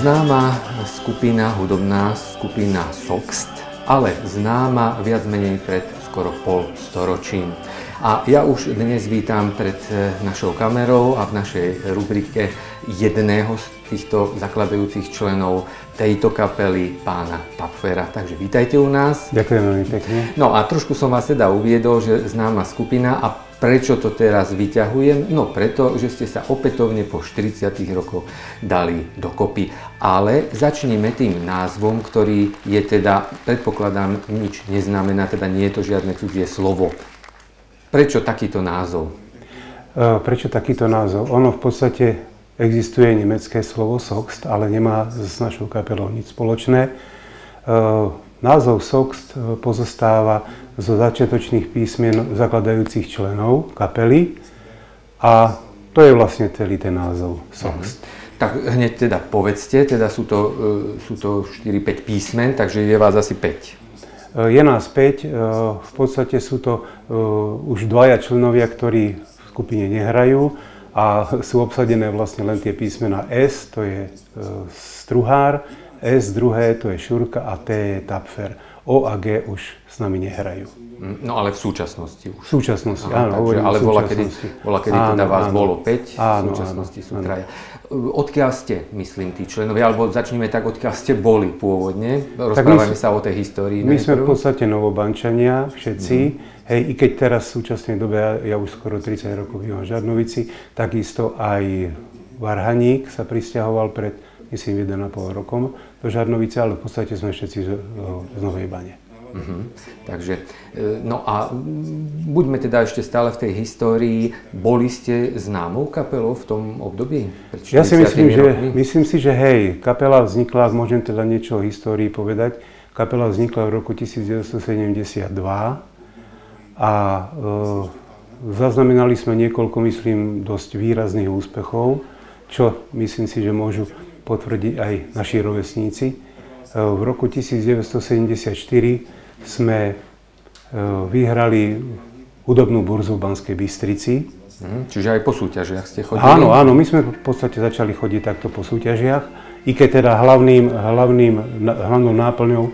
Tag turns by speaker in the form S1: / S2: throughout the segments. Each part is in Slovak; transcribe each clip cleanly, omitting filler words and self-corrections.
S1: Známa skupina, hudobná skupina Soxt, ale známa viac menej pred skoro pol storočím. A ja už dnes vítam pred našou kamerou a v našej rubrike jedného z týchto zakladajúcich členov tejto kapely, pána Tapfera. Takže vítajte u nás.
S2: Ďakujem veľmi pekne.
S1: No a trošku som vás teda uviedol, že známa skupina. A prečo to teraz vyťahujem? No preto, že ste sa opätovne po 40 rokoch dali dokopy. Ale začneme tým názvom, ktorý je teda, predpokladám, nič neznamená, teda nie je to žiadne cudzie slovo. Prečo takýto názov?
S2: Prečo takýto názov? Ono v podstate existuje nemecké slovo Soxt, ale nemá s našou kapelou nič spoločné. Názov Soxt pozostáva zo začiatočných písmen zakladajúcich členov kapely a to je vlastne celý ten názov Soxt.
S1: Tak hneď teda povedzte, teda sú to 4-5 písmen, takže je vás asi 5.
S2: Je nás 5, v podstate sú to už dvaja členovia, ktorí v skupine nehrajú a sú obsadené vlastne len tie písmená S, to je struhár, S druhé, to je Šurka a T je Tapfer. O a G už s nami nehrajú.
S1: No ale v súčasnosti už.
S2: V súčasnosti, áno.
S1: Takže, ale bola kedy teda vás bolo 5, v súčasnosti sú traja. Odkiaľ ste, myslím, tí členovia, alebo začneme tak, odkiaľ ste boli pôvodne? Rozprávame sa o tej histórii.
S2: My sme v podstate Novobančania, všetci. Hej, i keď teraz v súčasnej dobe, ja už skoro 30 rokov bývam v Žarnovici, takisto aj Varhaník sa prisťahoval pred, myslím, 1,5 rokom do Žarnovice, ale v podstate sme všetci z Novej Bane. Takže, no a buďme teda ešte stále v tej histórii. Boli ste známou kapelou v tom období? Ja si myslím si, že hej, kapela vznikla, ak môžem teda niečo o histórii povedať, kapela vznikla v roku 1972 a zaznamenali sme niekoľko, myslím, dosť výrazných úspechov, čo myslím si, že môžu potvrdiť aj naši rovesníci. V roku 1974 sme vyhrali hudobnú burzu v Banskej Bystrici.
S1: Čiže aj po súťažiach ste chodili?
S2: Áno, my sme v podstate začali chodiť takto po súťažiach. I keď teda hlavnou náplňou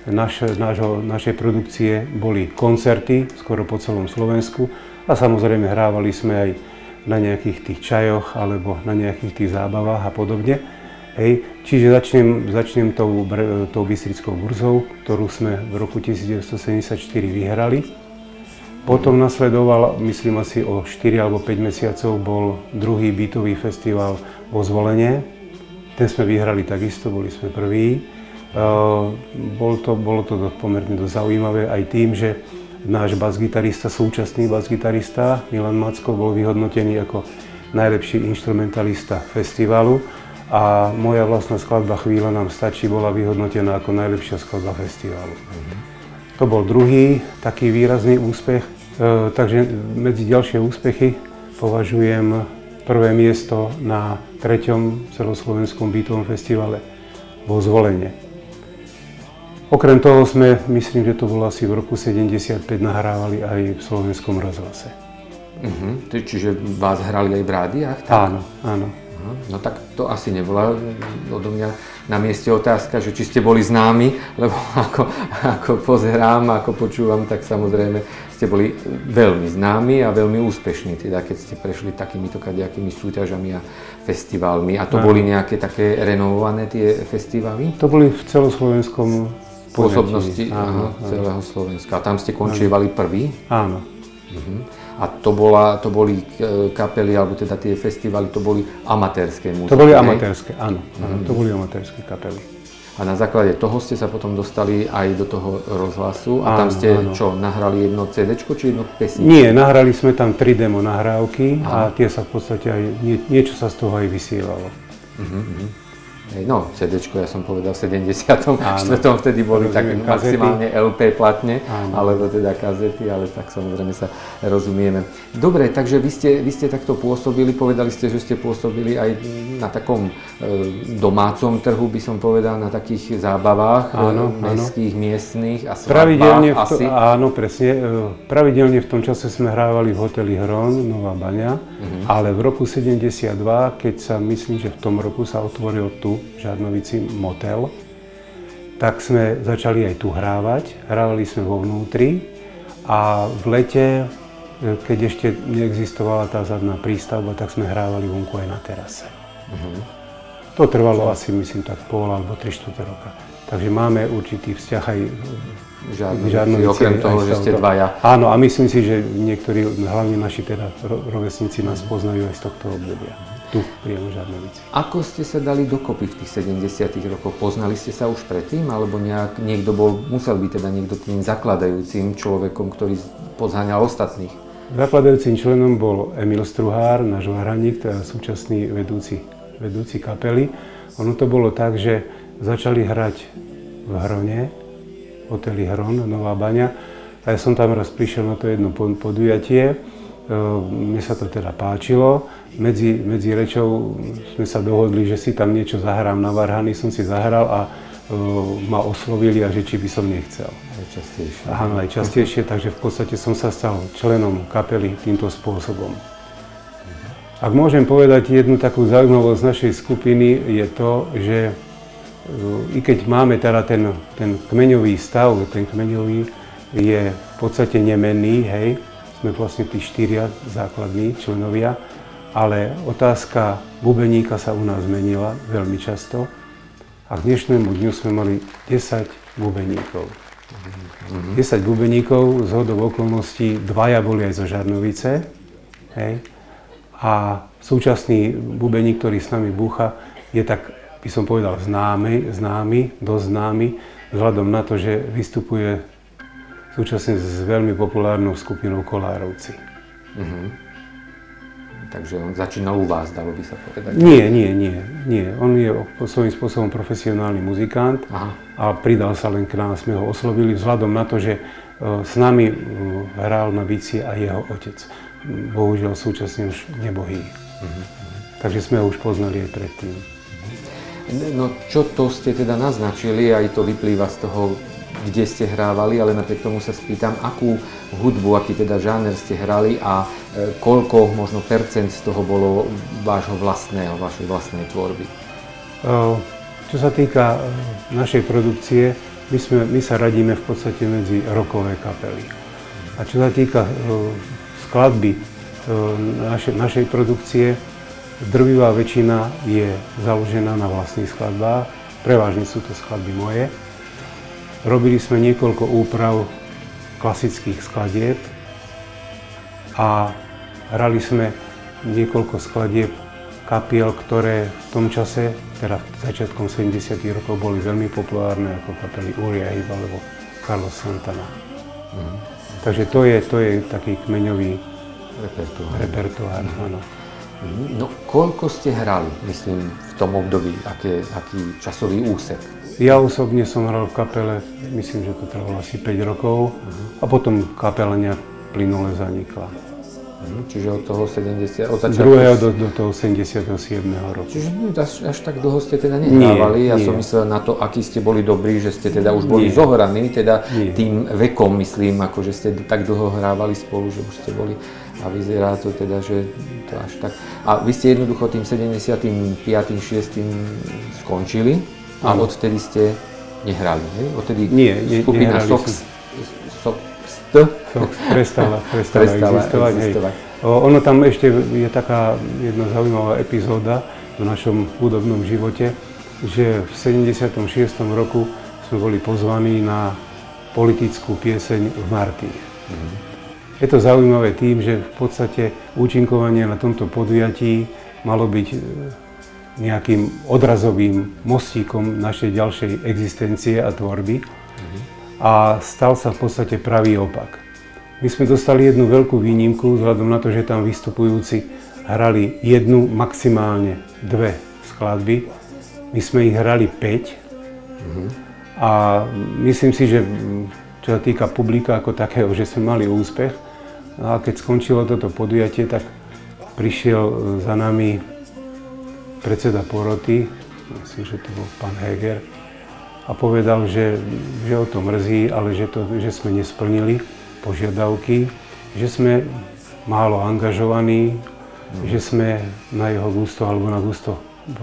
S2: našej produkcie boli koncerty, skoro po celom Slovensku. A samozrejme hrávali sme aj na nejakých tých čajoch alebo na nejakých tých zábavách a podobne. Hej. Čiže začnem tou Bystrickou burzou, ktorú sme v roku 1974 vyhrali. Potom nasledoval, myslím asi o 4 alebo 5 mesiacov, bol druhý bytový festival vo Zvolenie. Ten sme vyhrali takisto, boli sme prví. Bolo to pomerne dosť zaujímavé aj tým, že náš basgitarista, súčasný basgitarista Milan Macko bol vyhodnotený ako najlepší inštrumentalista festivalu. A moja vlastná skladba Chvíľa nám stačí bola vyhodnotená ako najlepšia skladba festivalu. To bol druhý taký výrazný úspech, takže medzi ďalšie úspechy považujem prvé miesto na 3. celoslovenskom bytovom festivale vo Zvolenie. Okrem toho sme, myslím, že to bolo asi v roku 75, nahrávali aj v Slovenskom rozhlase.
S1: Čiže vás hrali aj v rádiách?
S2: Tak? Áno.
S1: No tak to asi nebola odo mňa na mieste otázka, že či ste boli známi, lebo ako pozerám, ako počúvam, tak samozrejme ste boli veľmi známi a veľmi úspešní, teda keď ste prešli takýmito kadejakými súťažami a festivalmi. A to boli nejaké také renovované tie festivaly?
S2: To boli v celoslovenskom
S1: pôsobnosti celého Slovenska. A tam ste končievali prvý?
S2: Áno.
S1: A to boli kapely, alebo teda tie festivaly, to boli amatérske muziky?
S2: To boli amatérske, áno. To boli amatérske kapely.
S1: A na základe toho ste sa potom dostali aj do toho rozhlasu a tam ste nahrali jedno CD-čko či jedno pesničku?
S2: Nie, nahrali sme tam 3 demo nahrávky a tie sa v podstate aj, niečo sa z toho aj vysielalo.
S1: No, CD-čko, ja som povedal v 74. Vtedy boli tak maximálne LP platne, alebo teda kazety, ale tak samozrejme sa rozumieme. Dobre, takže vy ste takto pôsobili, povedali ste, že ste pôsobili aj na takom domácom trhu, by som povedal, na takých zábavách mestských, miestnych a svadbách asi.
S2: Áno, presne. Pravidelne v tom čase sme hrávali v hoteli Hron, Nová Baňa, ale v roku 72, keď sa, myslím, že v tom roku sa otvoril tu v Žarnovici motel, tak sme začali aj tu hrávať. Hrávali sme vo vnútri a v lete, keď ešte neexistovala tá zadná prístavba, tak sme hrávali vonku aj na terase. To trvalo asi, myslím, tak pol alebo 3/4 roka. Takže máme určitý vzťah aj
S1: v Žarnovici, okrem toho, že ste dvaja.
S2: Áno, a myslím si, že niektorí, hlavne naši teda rovesníci, nás poznajú aj z tohto obdobia. Tu, priamo v Žarnovici.
S1: Ako ste sa dali dokopy v tých 70. rokoch? Poznali ste sa už predtým, alebo niekto musel byť teda niekto tým zakladajúcim človekom, ktorý pozháňal ostatných?
S2: Zakladajúcim členom bol Emil Struhár, náš varhaník, teda súčasný vedúci kapely. Ono to bolo tak, že začali hrať v Hrone, hoteli Hron, Nová Baňa. A ja som tam raz prišiel na to jedno podujatie. Mne sa to teda páčilo. Medzi rečou sme sa dohodli, že si tam niečo zahrám na varhany. Som si zahral a ma oslovili, a že či by som nechcel.
S1: Najčastejšie.
S2: Áno, najčastejšie, takže v podstate som sa stal členom kapely týmto spôsobom. Ak môžem povedať jednu takú zaujímavosť našej skupiny, je to, že i keď máme teda ten kmeňový stav, ten kmeňový je v podstate nemenný, hej, sme vlastne tí 4 základní členovia, ale otázka bubeníka sa u nás zmenila veľmi často a k dnešnému dňu sme mali 10 bubeníkov. 10 bubeníkov, zhodou okolností, 2 boli aj zo Žarnovice, hej, a súčasný bubeník, ktorý s nami búcha, je tak, by som povedal, dosť známy, vzhľadom na to, že vystupuje súčasne s veľmi populárnou skupinou Kolárovci.
S1: Takže on začínal u vás, dalo by sa povedať?
S2: Nie. On je svojím spôsobom profesionálny muzikant.
S1: Aha.
S2: A pridal sa len k nám, sme ho oslovili vzhľadom na to, že s nami hral na bicie aj jeho otec. Bohužiaľ súčasne už nebohý. Takže sme ho už poznali aj predtým.
S1: No čo to ste teda naznačili, aj to vyplýva z toho, kde ste hrávali, ale napriek tomu sa spýtam, akú hudbu, aký teda žáner ste hrali a koľko, možno percent z toho bolo vášho vlastného, vašej vlastnej tvorby?
S2: Čo sa týka našej produkcie, my sa radíme v podstate medzi rockové kapely. A čo sa týka skladby našej produkcie, drvivá väčšina je založená na vlastných skladbách, prevažne sú to skladby moje. Robili sme niekoľko úprav klasických skladieb a hrali sme niekoľko skladieb kapiel, ktoré v tom čase, teda začiatkom 70. rokov, boli veľmi populárne, ako kapely Uriah Heep alebo Carlos Santana. Takže to je taký kmeňový repertoár. Áno.
S1: No, koľko ste hrali, myslím, v tom období, aký časový úsek?
S2: Ja osobne som hral v kapele, myslím, že to trvalo asi 5 rokov a potom kapela nejak plynule zanikla.
S1: Čiže od toho 70, od začiatku...
S2: Druhého do toho 77. roku.
S1: Čiže až tak dlho ste teda nehrávali. Ja som myslel na to, akí ste boli dobrí, že ste teda už boli zohraní, teda tým vekom, myslím, ako že ste tak dlho hrávali spolu, že už ste boli, a vyzerá to teda, že to až tak... A vy ste jednoducho tým 75. 6. skončili a odtedy ste nehrali, hej? Odtedy skupina Sox
S2: prestala existovať. Ono tam ešte je taká jedna zaujímavá epizóda v našom hudobnom živote, že v 76. roku sme boli pozvaní na politickú pieseň v Martine. Je to zaujímavé tým, že v podstate účinkovanie na tomto podujatí malo byť nejakým odrazovým mostíkom našej ďalšej existencie a tvorby. A stal sa v podstate pravý opak. My sme dostali jednu veľkú výnimku, vzhľadom na to, že tam vystupujúci hrali jednu, maximálne 2 skladby. My sme ich hrali 5. A myslím si, že čo sa týka publika ako takého, že sme mali úspech. A keď skončilo toto podujatie, tak prišiel za nami predseda poroty, myslím, že to bol pán Heger, a povedal, že ho to mrzí, ale že sme nesplnili požiadavky, že sme málo angažovaní, že sme na jeho gusto alebo na gusto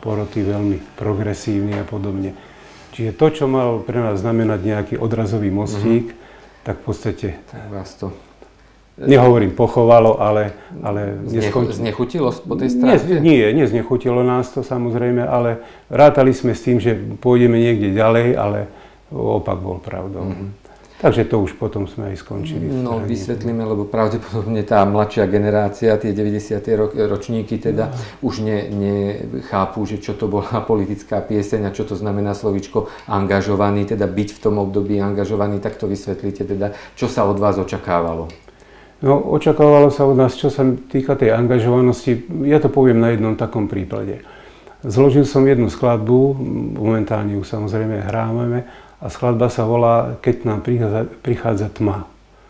S2: poroty veľmi progresívny a podobne. Čiže to, čo mal pre nás znamenať nejaký odrazový mostík, tak v podstate...
S1: Tak vás to...
S2: Nehovorím pochovalo, ale
S1: Znechutilo po tej stránke?
S2: Nie, neznechutilo nás to samozrejme, ale rátali sme s tým, že pôjdeme niekde ďalej, ale opak bol pravdou. Takže to už potom sme aj skončili.
S1: No vysvetlíme, lebo pravdepodobne tá mladšia generácia, tie 90. ročníky teda už nechápu, že čo to bola politická pieseň a čo to znamená slovíčko angažovaný, teda byť v tom období angažovaný, tak to vysvetlíte teda, čo sa od vás očakávalo.
S2: No, očakávalo sa od nás, čo sa týka tej angažovanosti, ja to poviem na jednom takom príklade. Zložil som jednu skladbu, momentálne ju samozrejme hrávame, a skladba sa volá Keď nám prichádza tma.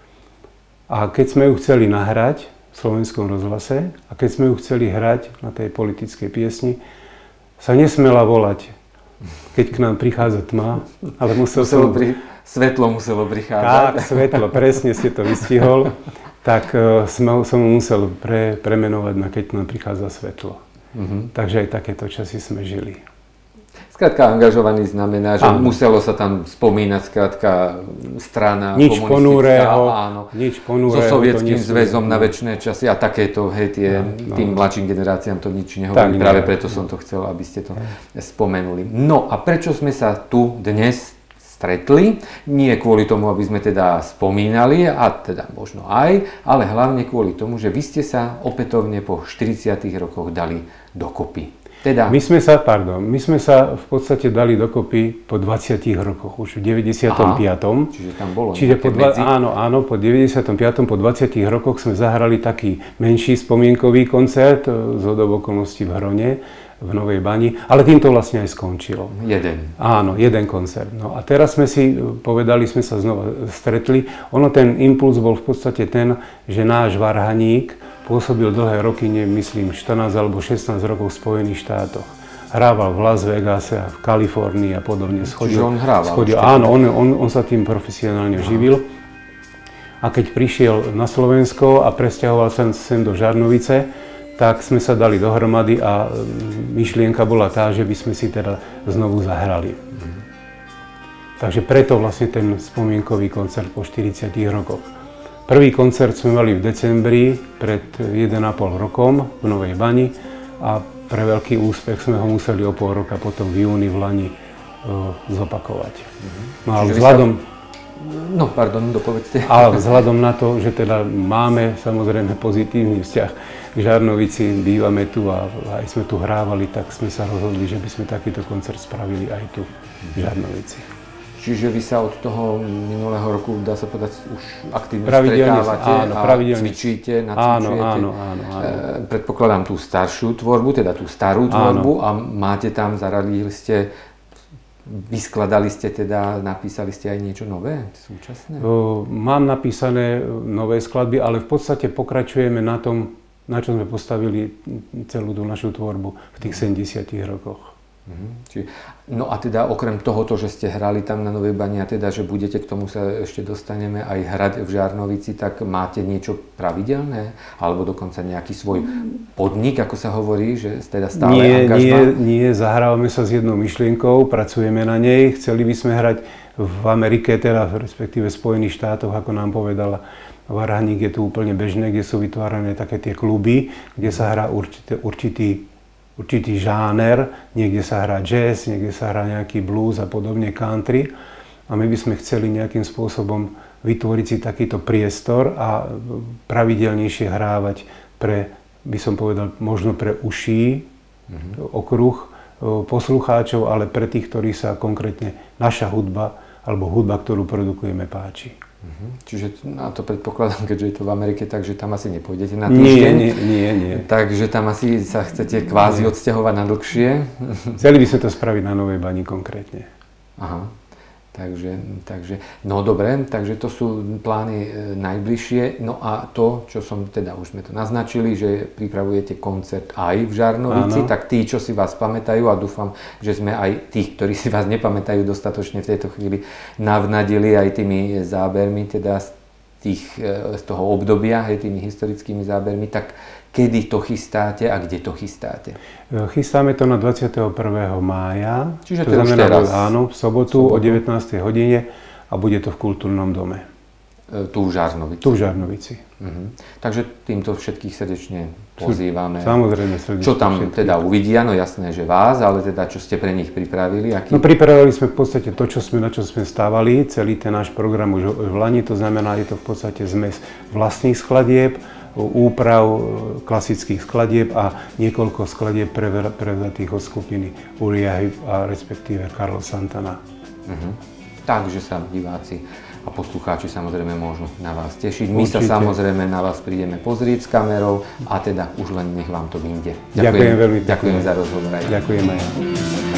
S2: A keď sme ju chceli nahrať v Slovenskom rozhlase a keď sme ju chceli hrať na tej politickej piesni, sa nesmela volať Keď k nám prichádza tma, ale
S1: svetlo muselo prichádzať.
S2: Tak, svetlo, presne ste to vystihol. Tak som musel premenovať na Keď nám prichádza svetlo. Takže aj takéto časy sme žili.
S1: Skrátka, angažovaný znamená, že muselo sa tam spomínať skrátka strana
S2: nič
S1: komunistická,
S2: nič ponúreho,
S1: so Sovietským zväzom na večné časy a takéto, hej, tým mladším generáciám to nič nehovorí, práve preto som to chcel, aby ste to spomenuli. No a prečo sme sa tu dnes stretli? Nie kvôli tomu, aby sme teda spomínali, a teda možno aj, ale hlavne kvôli tomu, že vy ste sa opätovne po 40 rokoch dali dokopy. Teda... My sme sa v podstate dali dokopy po 20 rokoch, už v 95. Čiže tam bolo
S2: Áno, po 95. po 20 rokoch sme zahrali taký menší spomienkový koncert zhodou okolností v Hrone, v Novej Bani, ale týmto vlastne aj skončilo. Áno, jeden koncert. No a teraz sme si povedali, sme sa znova stretli. Ten impuls bol v podstate ten, že náš varhaník pôsobil dlhé roky, myslím 14 alebo 16 rokov v Spojených štátoch. Hrával v Las Vegase a v Kalifornii a podobne.
S1: Čiže on hrával?
S2: Áno, on sa tým profesionálne živil. A keď prišiel na Slovensko a presťahoval sa sem do Žarnovice, tak sme sa dali dohromady a myšlienka bola tá, že by sme si teda znovu zahrali. Takže preto vlastne ten spomienkový koncert po 40 rokoch. Prvý koncert sme mali v decembri pred 1,5 rokom v Novej Bani a pre veľký úspech sme ho museli o pol roka potom v júni v Lani zopakovať. No ale
S1: dopovedzte.
S2: Ale vzhľadom na to, že teda máme samozrejme pozitívny vzťah k Žarnovici, bývame tu a aj sme tu hrávali, tak sme sa rozhodli, že by sme takýto koncert spravili aj tu v Žarnovici.
S1: Čiže vy sa od toho minulého roku, dá sa povedať, už aktívne stretávate a cvičíte, nacvičujete.
S2: Áno.
S1: Predpokladám tú staršiu tvorbu, teda tú starú tvorbu a máte tam, zaradili ste, vyskladali ste teda, napísali ste aj niečo nové, súčasné?
S2: Mám napísané nové skladby, ale v podstate pokračujeme na tom, na čo sme postavili celú tú našu tvorbu v tých 70 rokoch.
S1: No a teda okrem tohoto, že ste hrali tam na Novej Bani a teda, že budete, k tomu sa ešte dostaneme, aj hrať v Žarnovici, tak máte niečo pravidelné? Alebo dokonca nejaký svoj podnik, ako sa hovorí, že teda stále angažma?
S2: Nie, zahrávame sa s jednou myšlienkou, pracujeme na nej. Chceli by sme hrať v Amerike, teda respektíve v Spojených štátoch, ako nám povedala Varhaník, je tu úplne bežné, kde sú vytvárané také tie kluby, kde sa hrá určitý žáner, niekde sa hrá jazz, niekde sa hrá nejaký blues a podobne, country. A my by sme chceli nejakým spôsobom vytvoriť si takýto priestor a pravidelnejšie hrávať pre, by som povedal, možno pre uší okruh poslucháčov, ale pre tých, ktorí sa konkrétne naša hudba alebo hudba, ktorú produkujeme, páči.
S1: Čiže na to predpokladám, keďže je to v Amerike, takže tam asi nepôjdete na týždeň.
S2: Nie.
S1: Takže tam asi sa chcete kvázi odsťahovať na dlhšie.
S2: Chceli by sme to spraviť na Novej Bani konkrétne.
S1: Aha. Takže, no dobre, takže to sú plány najbližšie. No a to, čo som teda, už sme to naznačili, že pripravujete koncert aj v Žarnovici, tak tí, čo si vás pamätajú, a dúfam, že sme aj tých, ktorí si vás nepamätajú dostatočne v tejto chvíli, navnadili aj tými zábermi, teda z toho obdobia, hej, tými historickými zábermi, tak kedy to chystáte a kde to chystáte?
S2: Chystáme to na 21. mája.
S1: Čiže to znamená, teraz,
S2: áno, v sobotu o 19. hodine a bude to v Kultúrnom dome.
S1: Tu v Žarnovici.
S2: Tu v Žarnovici.
S1: Takže týmto všetkých srdečne pozývame.
S2: Samozrejme srdečne.
S1: Čo tam teda uvidia, no jasné, že vás, ale teda čo ste pre nich pripravili?
S2: No pripravili sme v podstate to, na čo sme stávali, celý ten náš program už v lani, to znamená, je to v podstate zmes vlastných skladieb, úprav klasických skladieb a niekoľko skladieb prevzatých od skupiny Uriah a respektíve Carlos Santana.
S1: Takže sa diváci a poslucháči samozrejme môžu na vás tešiť. My sa samozrejme na vás prídeme pozrieť s kamerou a teda už len nech vám to vyjde.
S2: Ďakujem veľmi pekne.
S1: Ďakujem za rozhovor.
S2: Ďakujem aj ja.